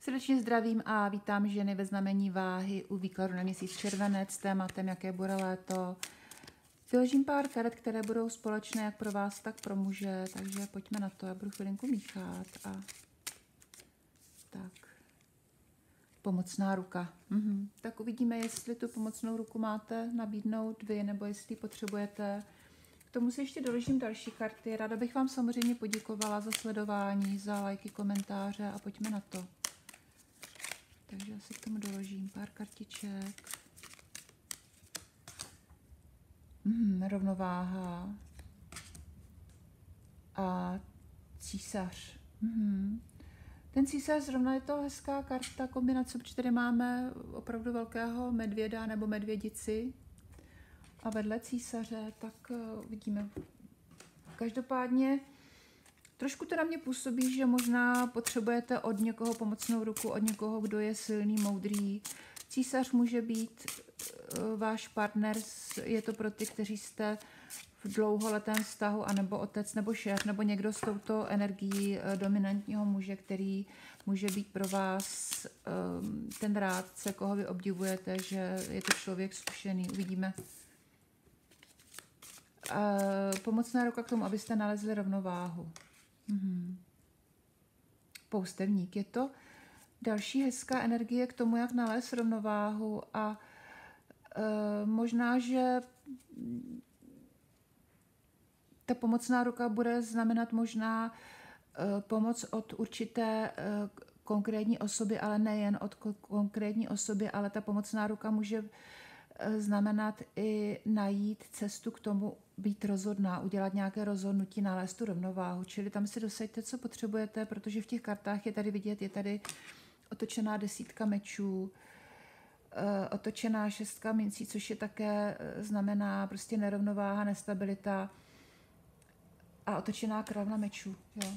Srdečně zdravím a vítám ženy ve znamení váhy u výkladu na měsíc červenec s tématem, jaké bude léto. Vyložím pár karet, které budou společné jak pro vás, tak pro muže, takže pojďme na to. Já budu chvilinku míchat a tak. Pomocná ruka. Tak uvidíme, jestli tu pomocnou ruku máte nabídnout vy, nebo jestli potřebujete. K tomu si ještě doložím další karty. Ráda bych vám samozřejmě poděkovala za sledování, za lajky, komentáře a pojďme na to. Takže já si k tomu doložím pár kartiček. Rovnováha a císař. Ten císař zrovna je to hezká karta, kombinace, protože tady máme opravdu velkého medvěda nebo medvědici a vedle císaře, tak vidíme. Každopádně trošku to na mě působí, že možná potřebujete od někoho pomocnou ruku, od někoho, kdo je silný, moudrý. Císař může být váš partner, je to pro ty, kteří jste v dlouholetém vztahu, anebo otec, nebo šéf, nebo někdo s touto energií dominantního muže, který může být pro vás ten rádce, koho vy obdivujete, že je to člověk zkušený. Uvidíme. Pomocná ruka k tomu, abyste nalezli rovnováhu. Poustevník. Je to další hezká energie k tomu, jak nalézt rovnováhu a možná, že ta pomocná ruka bude znamenat možná pomoc od určité konkrétní osoby, ale nejen od konkrétní osoby, ale ta pomocná ruka může znamenat i najít cestu k tomu, být rozhodná, udělat nějaké rozhodnutí, nalézt tu rovnováhu. Čili tam si dosaďte, co potřebujete, protože v těch kartách je tady vidět, je tady otočená 10 mečů, otočená 6 mincí, což je také znamená prostě nerovnováha, nestabilita a otočená kráva mečů. Jo.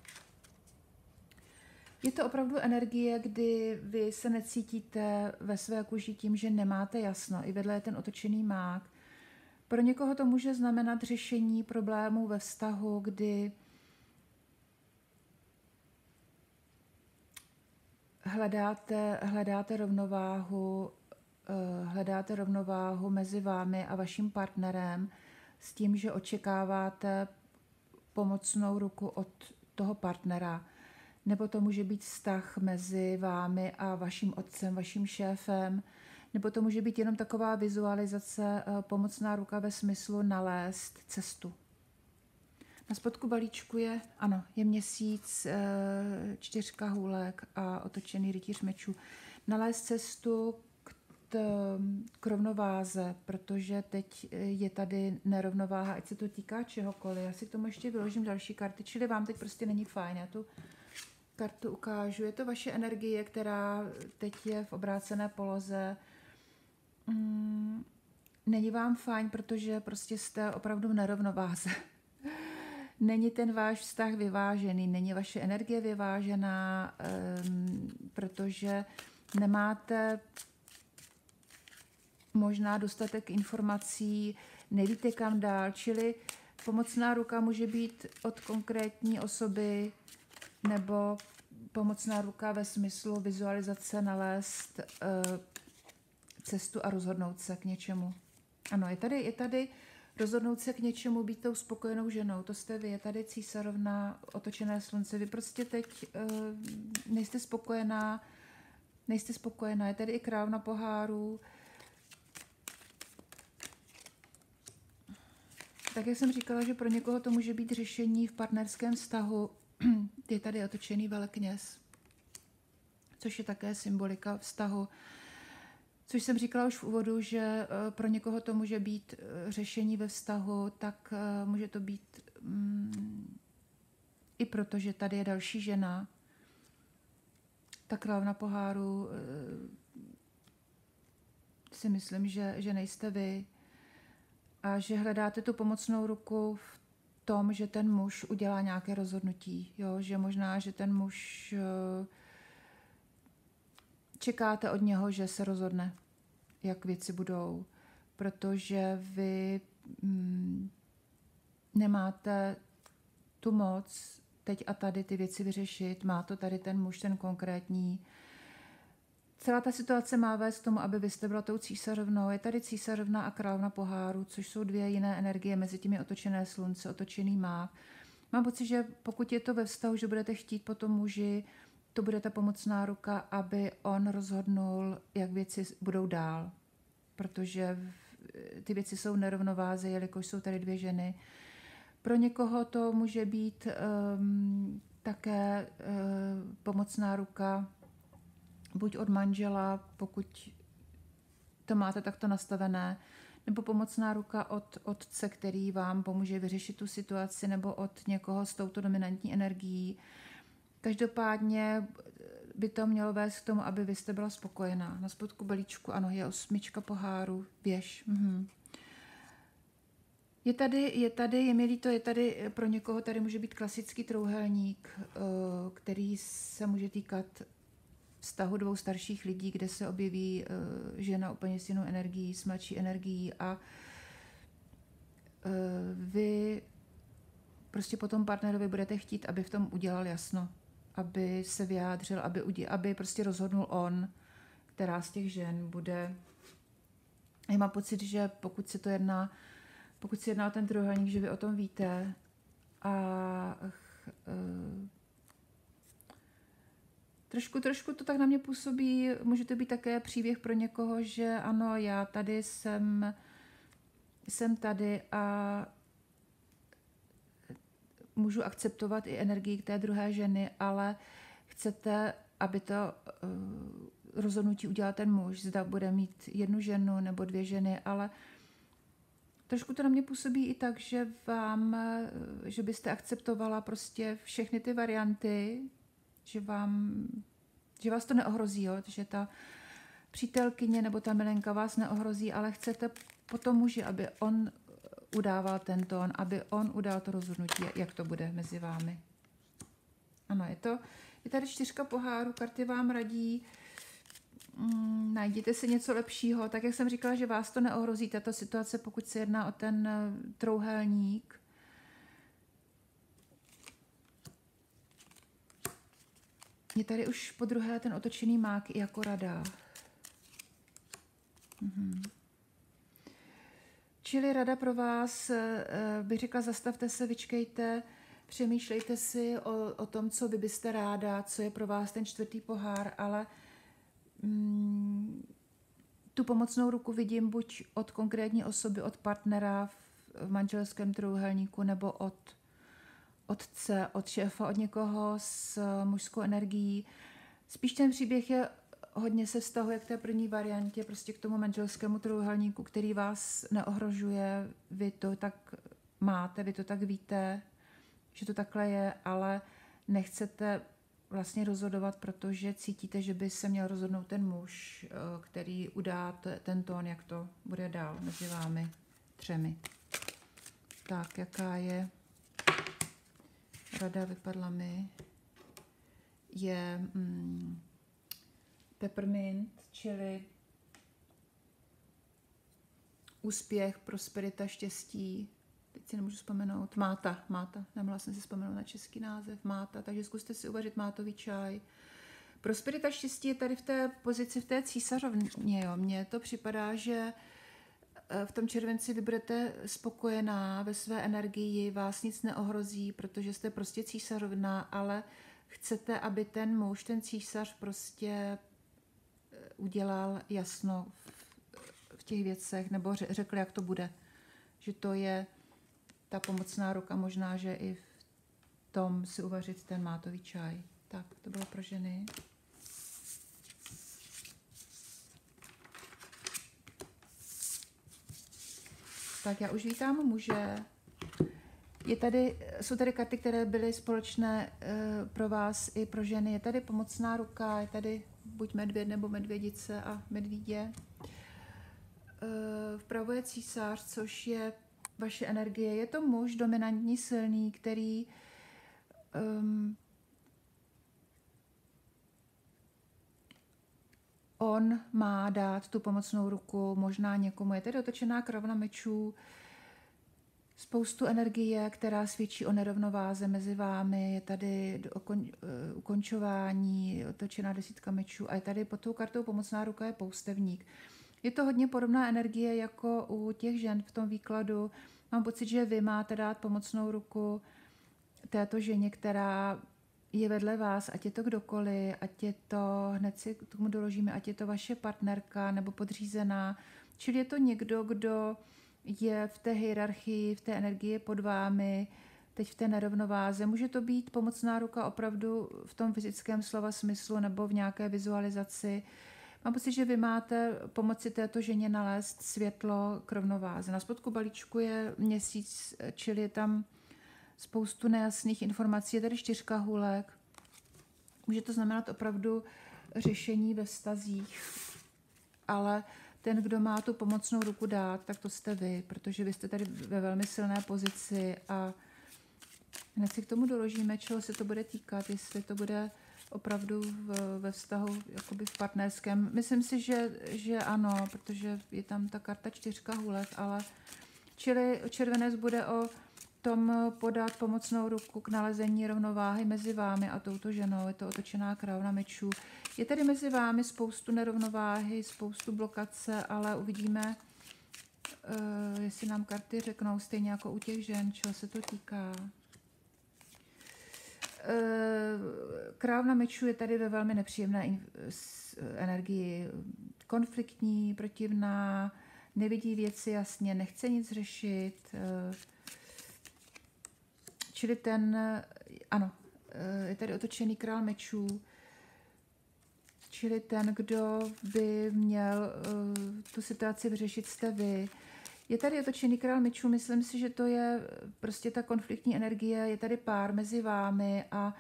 Je to opravdu energie, kdy vy se necítíte ve své kůži tím, že nemáte jasno. I vedle je ten otočený mák. Pro někoho to může znamenat řešení problémů ve vztahu, kdy hledáte rovnováhu mezi vámi a vaším partnerem s tím, že očekáváte pomocnou ruku od toho partnera. Nebo to může být vztah mezi vámi a vaším otcem, vaším šéfem, nebo to může být jenom taková vizualizace, pomocná ruka ve smyslu nalézt cestu. Na spodku balíčku je měsíc, 4 hůlek a otočený rytíř mečů. Nalézt cestu k rovnováze, protože teď je tady nerovnováha, ať se to týká čehokoliv. Já si k tomu ještě vyložím další karty, čili vám teď prostě není fajn. Já tu kartu ukážu. Je to vaše energie, která teď je v obrácené poloze. Není vám fajn, protože prostě jste opravdu v nerovnováze. Není ten váš vztah vyvážený, není vaše energie vyvážená, protože nemáte možná dostatek informací, nevíte kam dál, čili pomocná ruka může být od konkrétní osoby nebo pomocná ruka ve smyslu vizualizace nalézt cestu a rozhodnout se k něčemu. Ano, je tady rozhodnout se k něčemu, být tou spokojenou ženou. To jste vy, je tady císařovna, otočené slunce. Vy prostě teď nejste spokojená, je tady i královna pohárů. Tak jak jsem říkala, že pro někoho to může být řešení v partnerském vztahu, je tady otočený velekněz, což je také symbolika vztahu. Což jsem říkala už v úvodu, že pro někoho to může být řešení ve vztahu, tak může to být i proto, že tady je další žena. Ta královna poháru si myslím, že nejste vy a že hledáte tu pomocnou ruku v tom, že ten muž udělá nějaké rozhodnutí. Jo? Že možná, že ten muž čekáte od něho, že se rozhodne, jak věci budou, protože vy nemáte tu moc teď a tady ty věci vyřešit, má to tady ten muž, ten konkrétní. Celá ta situace má vést k tomu, aby vy jste byla tou císařovnou. Je tady císařovna a královna poháru, což jsou dvě jiné energie, mezi tím je otočené slunce, otočený mák. Mám pocit, že pokud je to ve vztahu, že budete chtít po tom muži, to bude ta pomocná ruka, aby on rozhodnul, jak věci budou dál. Protože ty věci jsou v nerovnováze, jelikož jsou tady dvě ženy. Pro někoho to může být také pomocná ruka, buď od manžela, pokud to máte takto nastavené, nebo pomocná ruka od otce, který vám pomůže vyřešit tu situaci, nebo od někoho s touto dominantní energií. Každopádně by to mělo vést k tomu, aby vy jste byla spokojená. Na spodku balíčku, ano, je 8 poháru, věž. Je mi líto, je tady pro někoho, tady může být klasický trouhelník, který se může týkat vztahu dvou starších lidí, kde se objeví žena úplně s jinou energií, s mladší energií a vy prostě po tom partnerovi budete chtít, aby v tom udělal jasno, aby se vyjádřil, aby prostě rozhodnul on, která z těch žen bude. Já mám pocit, že pokud se jedná o ten trojúhelník, že vy o tom víte a trošku to tak na mě působí, může to být také příběh pro někoho, že ano, já tady jsem tady a můžu akceptovat i energii k té druhé ženy, ale chcete, aby to rozhodnutí udělal ten muž, zda bude mít jednu ženu nebo dvě ženy, ale trošku to na mě působí i tak, že byste akceptovala prostě všechny ty varianty, že vás to neohrozí, jo? Že ta přítelkyně nebo ta milenka vás neohrozí, ale chcete po tom muži, aby on udával ten tón, aby on udal to rozhodnutí, jak to bude mezi vámi. Ano, je tady 4 poháru, karty vám radí, najděte si něco lepšího, tak jak jsem říkala, že vás to neohrozí, tato situace, pokud se jedná o ten trouhelník. Je tady už podruhé ten otočený mák i jako rada. Čili rada pro vás, bych řekla, zastavte se, vyčkejte, přemýšlejte si o tom, co vy byste ráda, co je pro vás ten 4. pohár, ale tu pomocnou ruku vidím buď od konkrétní osoby, od partnera v manželském trojúhelníku, nebo od otce, od šéfa, od někoho s mužskou energií. Spíš ten příběh je hodně se vztahuje k té první variantě, prostě k tomu manželskému trojúhelníku, který vás neohrožuje, vy to tak máte, vy to tak víte, že to takhle je, ale nechcete vlastně rozhodovat, protože cítíte, že by se měl rozhodnout ten muž, který udá ten tón, jak to bude dál mezi vámi 3. Tak, jaká je rada, vypadla mi, je peppermint, čili úspěch, prosperita, štěstí. Teď si nemůžu vzpomenout. Máta. Nemohla jsem si vzpomenout na český název. Máta, takže zkuste si uvařit mátový čaj. Prosperita, štěstí je tady v té pozici, v té císařovně. Jo. Mně to připadá, že v tom červenci vy budete spokojená ve své energii, vás nic neohrozí, protože jste prostě císařovna, ale chcete, aby ten muž, ten císař prostě udělal jasno v těch věcech, nebo řekl, jak to bude. Že to je ta pomocná ruka, možná, že i v tom si uvařit ten mátový čaj. Tak, to bylo pro ženy. Tak já už vítám muže. Jsou tady karty, které byly společné pro vás i pro ženy. Je tady pomocná ruka, je tady buď medvěd nebo medvědice a medvídě. Vpravo je císař, což je vaše energie. Je to muž dominantní, silný, který on má dát tu pomocnou ruku možná někomu. Je tady otočená královna mečů, spoustu energie, která svědčí o nerovnováze mezi vámi. Je tady ukončování, otočená 10 mečů a je tady pod tou kartou pomocná ruka je poustevník. Je to hodně podobná energie jako u těch žen v tom výkladu. Mám pocit, že vy máte dát pomocnou ruku této ženě, která je vedle vás, ať je to kdokoliv, ať je to, hned si k tomu doložíme, ať je to vaše partnerka nebo podřízená. Čili je to někdo, kdo je v té hierarchii, v té energii pod vámi, teď v té nerovnováze. Může to být pomocná ruka opravdu v tom fyzickém slova smyslu nebo v nějaké vizualizaci. Mám pocit, že vy máte pomoci této ženě nalézt světlo k rovnováze. Na spodku balíčku je měsíc, čili je tam spoustu nejasných informací. Je tady 4 hůlek. Může to znamenat opravdu řešení ve vztazích, ale ten, kdo má tu pomocnou ruku dát, tak to jste vy, protože vy jste tady ve velmi silné pozici a hned si k tomu doložíme, čeho se to bude týkat, jestli to bude opravdu ve vztahu, jakoby v partnerském. Myslím si, že ano, protože je tam ta karta 4 hůlek, ale čili červenec bude o tom podat pomocnou ruku k nalezení rovnováhy mezi vámi a touto ženou. Je to otočená kráva mečů. Je tady mezi vámi spoustu nerovnováhy, spoustu blokace, ale uvidíme, jestli nám karty řeknou, stejně jako u těch žen, čeho se to týká. Kráva mečů je tady ve velmi nepříjemné energii. Konfliktní, protivná, nevidí věci jasně, nechce nic řešit. Čili ano, je tady otočený král mečů, čili ten, kdo by měl tu situaci vyřešit, jste vy. Je tady otočený král mečů, myslím si, že to je prostě ta konfliktní energie, je tady pár mezi vámi a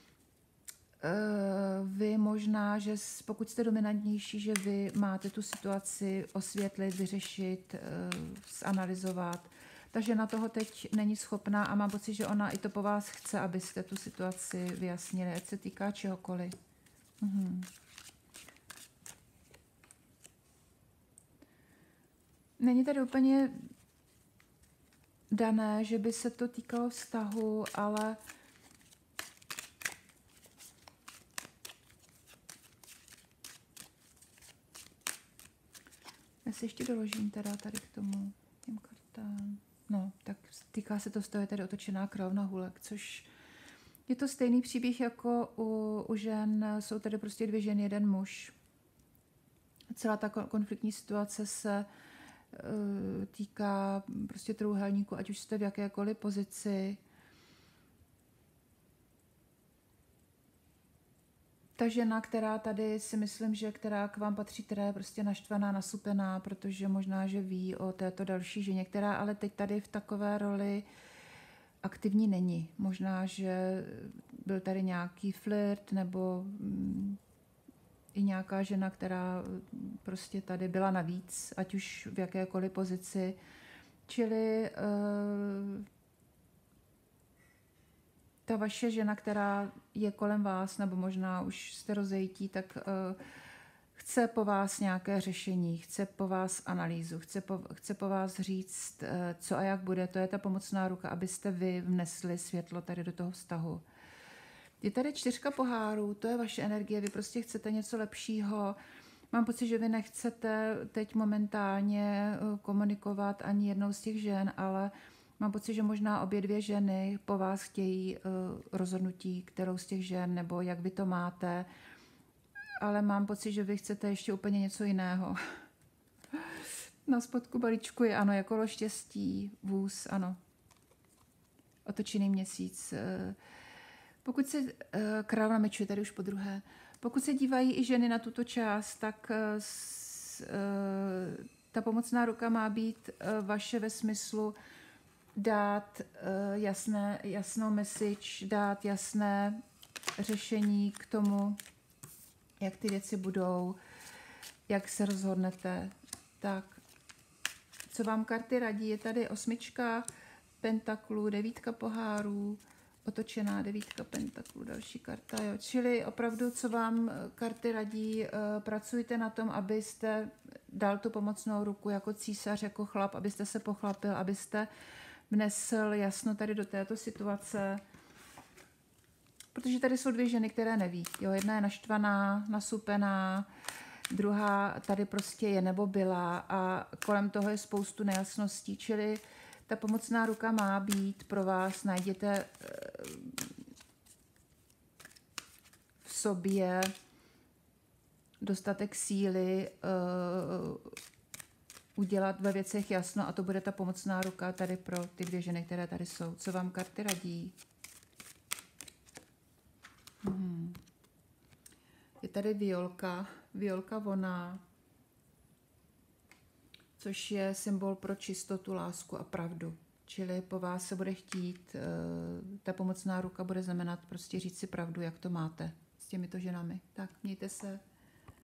vy možná, že pokud jste dominantnější, že vy máte tu situaci osvětlit, vyřešit, zanalyzovat. Ta žena toho teď není schopná a mám pocit, že ona i to po vás chce, abyste tu situaci vyjasnili, ať se týká čehokoliv. Není tady úplně dané, že by se to týkalo vztahu, ale já si ještě doložím teda tady k tomu těm kartám. No, tak týká se to vztahu, je tady otočená kráva hůlek, což je to stejný příběh jako u žen. Jsou tady prostě 2 ženy, 1 muž. Celá ta konfliktní situace se týká prostě trojúhelníku, ať už jste v jakékoliv pozici. Ta žena, která tady si myslím, že která k vám patří, která je prostě naštvaná, nasupená, protože možná, že ví o této další ženě, která ale teď tady v takové roli aktivní není. Možná, že byl tady nějaký flirt nebo i nějaká žena, která prostě tady byla navíc, ať už v jakékoliv pozici. Čili ta vaše žena, která je kolem vás, nebo možná už jste rozejtí, tak chce po vás nějaké řešení, chce po vás analýzu, chce po vás říct, co a jak bude. To je ta pomocná ruka, abyste vy vnesli světlo tady do toho vztahu. Je tady 4 pohárů, to je vaše energie, vy prostě chcete něco lepšího. Mám pocit, že vy nechcete teď momentálně komunikovat ani jednou z těch žen, ale mám pocit, že možná obě 2 ženy po vás chtějí rozhodnutí, kterou z těch žen, nebo jak vy to máte. Ale mám pocit, že vy chcete ještě úplně něco jiného. Na spodku balíčku je ano, jako kolo štěstí, vůz, ano. Otočený měsíc. Pokud se kráva mečů, tady už po druhé. Pokud se dívají i ženy na tuto část, tak ta pomocná ruka má být vaše ve smyslu dát jasnou message, dát jasné řešení k tomu, jak ty věci budou, jak se rozhodnete. Tak, co vám karty radí? Je tady 8 pentaklů, 9 pohárů, otočená 9 pentaklů, další karta. Jo. Čili opravdu, co vám karty radí, pracujte na tom, abyste dal tu pomocnou ruku jako císař, jako chlap, abyste se pochlapil, abyste vnesl jasno tady do této situace, protože tady jsou dvě ženy, které neví. Jo, jedna je naštvaná, nasupená, druhá tady prostě je nebo byla a kolem toho je spoustu nejasností, čili ta pomocná ruka má být pro vás, najděte v sobě dostatek síly udělat ve věcech jasno a to bude ta pomocná ruka tady pro ty dvě ženy, které tady jsou. Co vám karty radí? Je tady violka voná, což je symbol pro čistotu, lásku a pravdu. Čili po vás se bude chtít, ta pomocná ruka bude znamenat prostě říct si pravdu, jak to máte s těmito ženami. Tak, mějte se.